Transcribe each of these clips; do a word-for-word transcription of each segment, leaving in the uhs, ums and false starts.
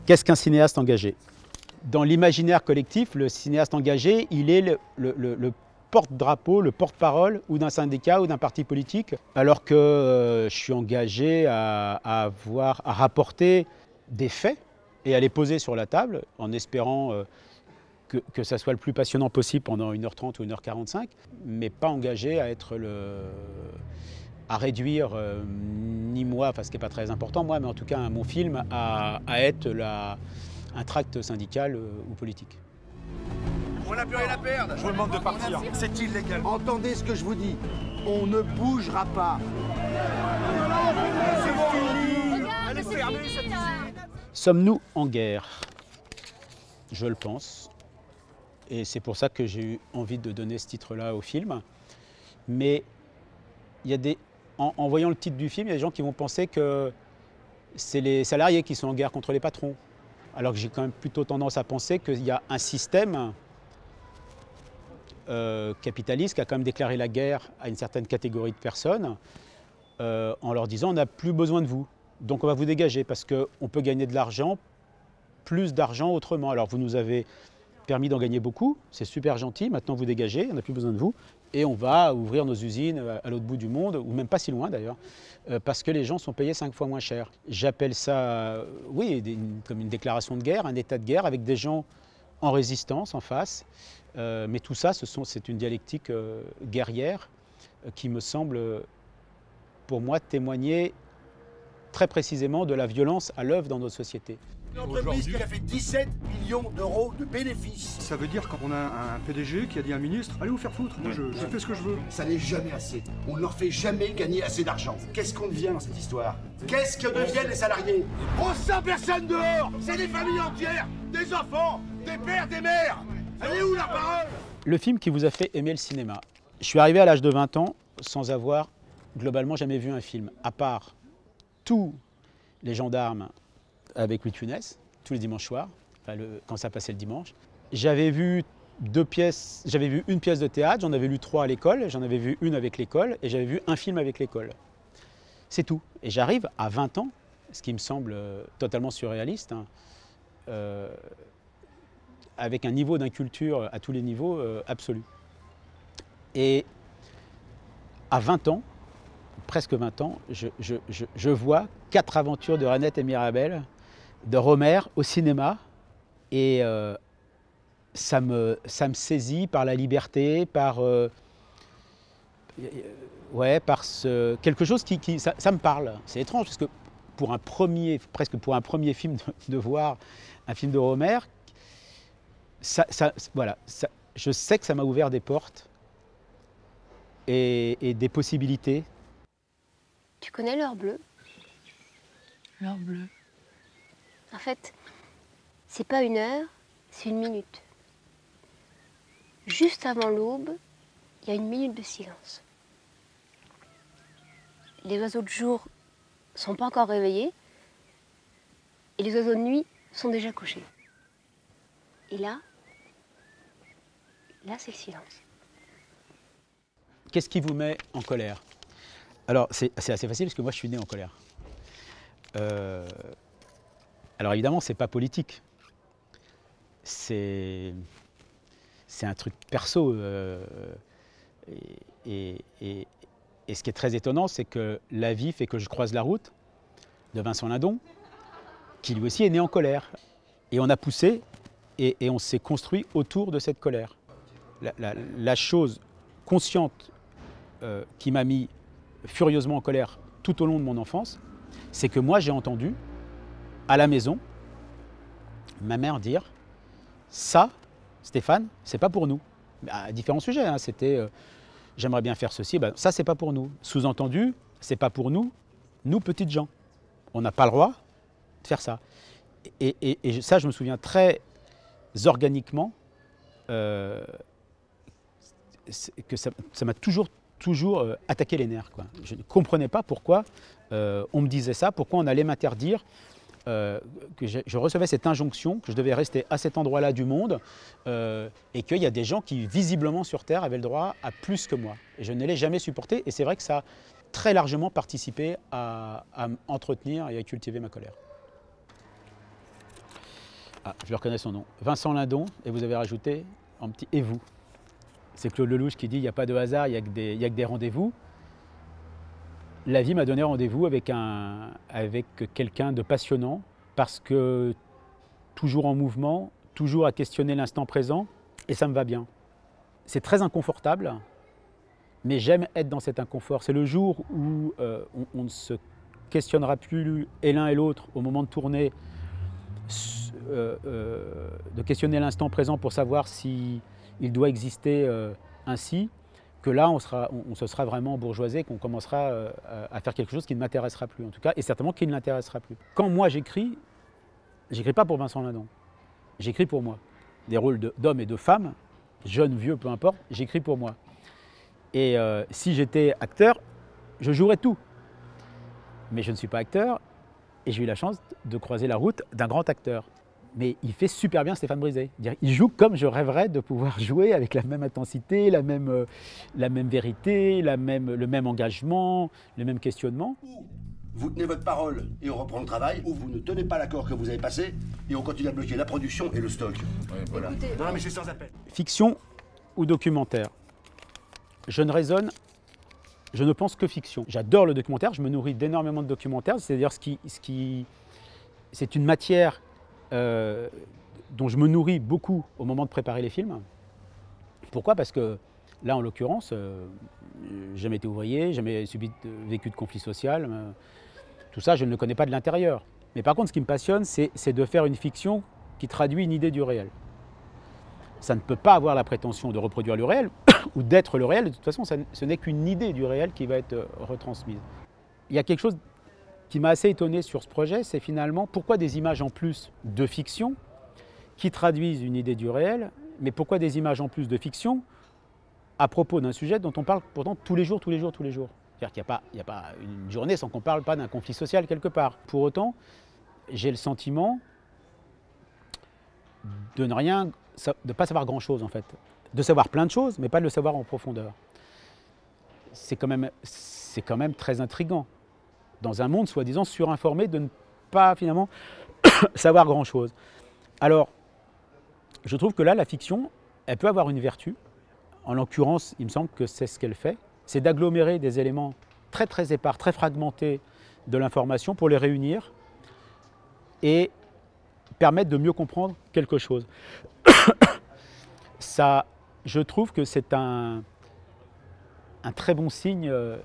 Qu'est-ce qu'un cinéaste engagé? Dans l'imaginaire collectif, le cinéaste engagé, il est le, le, le, le porte-drapeau, le porte-parole ou d'un syndicat ou d'un parti politique, alors que euh, je suis engagé à, à, avoir, à rapporter des faits et à les poser sur la table en espérant euh, que, que ça soit le plus passionnant possible pendant une heure trente ou une heure quarante-cinq, mais pas engagé à être le... à réduire, euh, ni moi, enfin ce qui n'est pas très important moi, mais en tout cas mon film, à, à être la, un tract syndical euh, ou politique. On n'a plus rien à perdre. Je vous demande de partir, c'est illégal. Entendez ce que je vous dis, on ne bougera pas. C'est fini. Regarde, c'est fini là. Sommes-nous en guerre? Je le pense. Et c'est pour ça que j'ai eu envie de donner ce titre-là au film. Mais il y a des... En, en voyant le titre du film, il y a des gens qui vont penser que c'est les salariés qui sont en guerre contre les patrons. Alors que j'ai quand même plutôt tendance à penser qu'il y a un système euh, capitaliste qui a quand même déclaré la guerre à une certaine catégorie de personnes euh, en leur disant on n'a plus besoin de vous, donc on va vous dégager parce qu'on peut gagner de l'argent, plus d'argent autrement. Alors vous nous avez permis d'en gagner beaucoup, c'est super gentil, maintenant vous dégagez, on n'a plus besoin de vous. Et on va ouvrir nos usines à l'autre bout du monde, ou même pas si loin d'ailleurs, euh, parce que les gens sont payés cinq fois moins cher. J'appelle ça, euh, oui, une, comme une déclaration de guerre, un état de guerre avec des gens en résistance, en face. Euh, mais tout ça, c'est une dialectique euh, guerrière euh, qui me semble, pour moi, témoigner très précisément de la violence à l'œuvre dans notre société. Une entreprise qui a fait dix-sept millions d'euros de bénéfices. Ça veut dire qu'on a un P D G qui a dit à un ministre, allez vous faire foutre, moi je, je fais ce que je veux. Ça n'est jamais assez. On ne leur fait jamais gagner assez d'argent. Qu'est-ce qu'on devient dans cette histoire? Qu'est-ce que deviennent les salariés? On sent personne dehors. C'est des familles entières, des enfants, des pères, des mères. Elle est où la parole? Le film qui vous a fait aimer le cinéma. Je suis arrivé à l'âge de vingt ans sans avoir globalement jamais vu un film, à part tous les gendarmes avec Louis de Funès, tous les dimanches soirs, enfin le, quand ça passait le dimanche. J'avais vu deux pièces, j'avais vu une pièce de théâtre, j'en avais lu trois à l'école, j'en avais vu une avec l'école et j'avais vu un film avec l'école. C'est tout. Et j'arrive à vingt ans, ce qui me semble euh, totalement surréaliste, hein, euh, avec un niveau d'inculture à tous les niveaux euh, absolu. Et à vingt ans, presque vingt ans, je, je, je, je vois quatre aventures de Renette et Mirabel, de Romer au cinéma, et euh, ça, me, ça me saisit par la liberté, par, euh, ouais, par ce, quelque chose qui, qui ça, ça me parle. C'est étrange parce que pour un premier, presque pour un premier film de, de voir un film de Romer, ça, ça, voilà, ça, je sais que ça m'a ouvert des portes et, et des possibilités. Tu connais l'heure bleue? L'heure bleue. En fait, c'est pas une heure, c'est une minute. Juste avant l'aube, il y a une minute de silence. Les oiseaux de jour sont pas encore réveillés et les oiseaux de nuit sont déjà couchés. Et là, là c'est le silence. Qu'est-ce qui vous met en colère? Alors, c'est assez facile parce que moi, je suis né en colère. Euh, alors, évidemment, ce n'est pas politique. C'est un truc perso. Euh, et, et, et, et ce qui est très étonnant, c'est que la vie fait que je croise la route de Vincent Lindon, qui lui aussi est né en colère. Et on a poussé et, et on s'est construit autour de cette colère. La, la, la chose consciente euh, qui m'a mis furieusement en colère tout au long de mon enfance, c'est que moi j'ai entendu à la maison ma mère dire ça, Stéphane, c'est pas pour nous. À différents sujets, hein. C'était euh, j'aimerais bien faire ceci, ben, ça c'est pas pour nous. Sous-entendu, c'est pas pour nous, nous petites gens. On n'a pas le droit de faire ça. Et, et, et ça, je me souviens très organiquement euh, que ça m'a toujours toujours euh, attaqué les nerfs, quoi. Je ne comprenais pas pourquoi euh, on me disait ça, pourquoi on allait m'interdire, euh, que je, je recevais cette injonction, que je devais rester à cet endroit-là du monde, euh, et qu'il y a des gens qui, visiblement sur Terre, avaient le droit à plus que moi. Et je ne l'ai jamais supporté, et c'est vrai que ça a très largement participé à, à entretenir et à cultiver ma colère. Ah, je reconnais son nom. Vincent Lindon, et vous avez rajouté en petit « et vous ». C'est Claude Lelouch qui dit « il n'y a pas de hasard, il n'y a que des, il y a que des rendez-vous ». La vie m'a donné rendez-vous avec, un, avec quelqu'un de passionnant, parce que toujours en mouvement, toujours à questionner l'instant présent, et ça me va bien. C'est très inconfortable, mais j'aime être dans cet inconfort. C'est le jour où euh, on, on ne se questionnera plus et l'un et l'autre au moment de tourner, euh, euh, de questionner l'instant présent pour savoir s'il doit exister euh, ainsi, que là on, sera, on, on se sera vraiment bourgeoisé, qu'on commencera euh, à faire quelque chose qui ne m'intéressera plus en tout cas, et certainement qui ne l'intéressera plus. Quand moi j'écris, j'écris pas pour Vincent Lindon, j'écris pour moi. Des rôles d'hommes et de femmes, jeunes, vieux, peu importe, j'écris pour moi. Et euh, si j'étais acteur, je jouerais tout. Mais je ne suis pas acteur, et j'ai eu la chance de croiser la route d'un grand acteur. Mais il fait super bien Stéphane Brisé. Il joue comme je rêverais de pouvoir jouer, avec la même intensité, la même, euh, la même vérité, la même, le même engagement, le même questionnement. Vous tenez votre parole et on reprend le travail, ou vous ne tenez pas l'accord que vous avez passé et on continue à bloquer la production et le stock. Ouais, voilà. Écoutez, non, mais c'est sans appel. Fiction ou documentaire? Je ne raisonne, je ne pense que fiction. J'adore le documentaire, je me nourris d'énormément de documentaires, c'est-à-dire ce qui, ce qui, c'est une matière euh, dont je me nourris beaucoup au moment de préparer les films. Pourquoi? Parce que là, en l'occurrence, euh, j'ai jamais été ouvrier, jamais subi de, vécu de conflit social. Euh, tout ça, je ne le connais pas de l'intérieur. Mais par contre, ce qui me passionne, c'est de faire une fiction qui traduit une idée du réel. Ça ne peut pas avoir la prétention de reproduire le réel ou d'être le réel. De toute façon, ça, ce n'est qu'une idée du réel qui va être euh, retransmise. Il y a quelque chose qui m'a assez étonné sur ce projet, c'est finalement pourquoi des images en plus de fiction qui traduisent une idée du réel, mais pourquoi des images en plus de fiction à propos d'un sujet dont on parle pourtant tous les jours, tous les jours, tous les jours. C'est-à-dire qu'il n'y a pas, il n'y a pas une journée sans qu'on ne parle pas d'un conflit social quelque part. Pour autant, j'ai le sentiment de ne rien, de ne pas savoir grand-chose en fait. De savoir plein de choses, mais pas de le savoir en profondeur. C'est quand même, c'est quand même très intriguant. Dans un monde soi-disant surinformé, de ne pas finalement savoir grand-chose. Alors, je trouve que là, la fiction, elle peut avoir une vertu. En l'occurrence, il me semble que c'est ce qu'elle fait. C'est d'agglomérer des éléments très très épars, très fragmentés de l'information pour les réunir et permettre de mieux comprendre quelque chose. Ça, je trouve que c'est un, un très bon signe euh,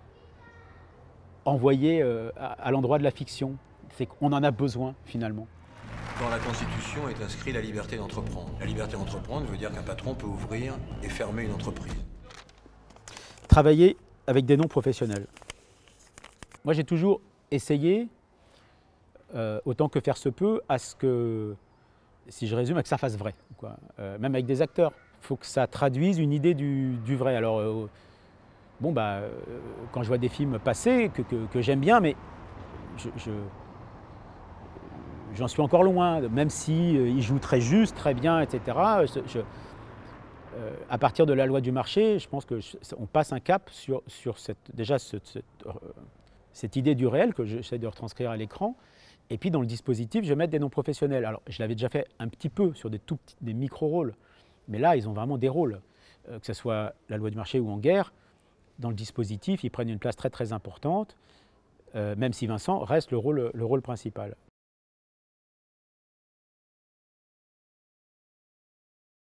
envoyé euh, à, à l'endroit de la fiction. C'est qu'on en a besoin finalement. Dans la Constitution est inscrit la liberté d'entreprendre. La liberté d'entreprendre veut dire qu'un patron peut ouvrir et fermer une entreprise. Travailler avec des noms professionnels. Moi, j'ai toujours essayé, euh, autant que faire se peut, à ce que, si je résume, à que ça fasse vrai. Quoi. Euh, même avec des acteurs, il faut que ça traduise une idée du, du vrai. Alors, euh, bon, bah, euh, quand je vois des films passer, que, que, que j'aime bien, mais je... je J'en suis encore loin, même si euh, il joue très juste, très bien, et cetera. Je, je, euh, à partir de la loi du marché, je pense qu'on passe un cap sur, sur cette, déjà cette, cette, euh, cette idée du réel que j'essaie de retranscrire à l'écran. Et puis dans le dispositif, je vais mettre des noms professionnels. Alors je l'avais déjà fait un petit peu sur des tout petits, des micro-rôles, mais là ils ont vraiment des rôles, euh, que ce soit la loi du marché ou en guerre. Dans le dispositif, ils prennent une place très très importante, euh, même si Vincent reste le rôle, le rôle principal.